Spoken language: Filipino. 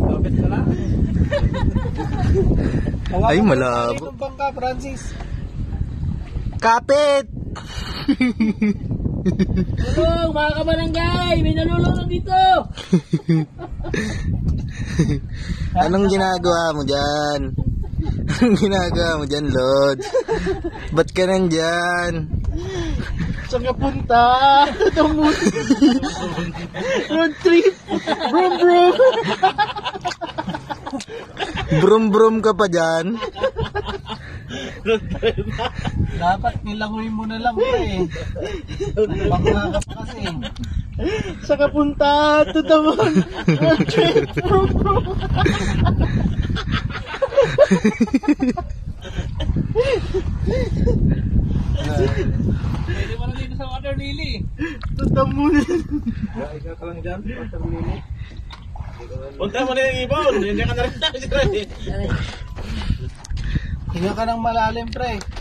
Kapit ka lang. Ay, malabo. Itong bangka, Francis. Kapit! Tulong, mga kabarangay! May nalulunod dito! Anong ginagawa mo dyan? Anong ginagawa mo dyan, Lods? Ba't ka nandyan? Saan ka punta? Road trip! Brum brum! Brum brum ka pa dyan? Dapat nilangoy mo na lang eh. Bangka ka pa kasi. Saan ka punta? Tutamon! Road trip! Brum brum! Pwede mo na dito sa water lily. Tutamon! Ikaw ka lang dyan, Water Lily. Punta mo na yung ibon, hindi ka na rin tayo. Hinga ka ng malalim, pre.